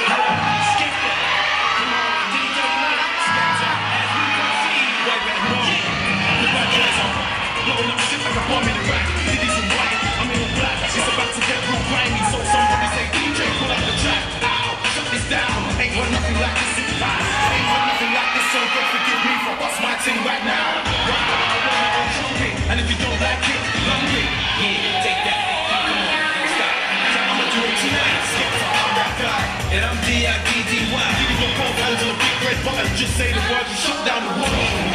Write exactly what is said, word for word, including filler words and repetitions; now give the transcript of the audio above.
And if you don't like it, love it. Yeah, take that. Come on, stop. I'ma do it tonight. I'm that guy, and I'm D I D D Y. You can go both hands on the big red button. Just say the word and shut down the world.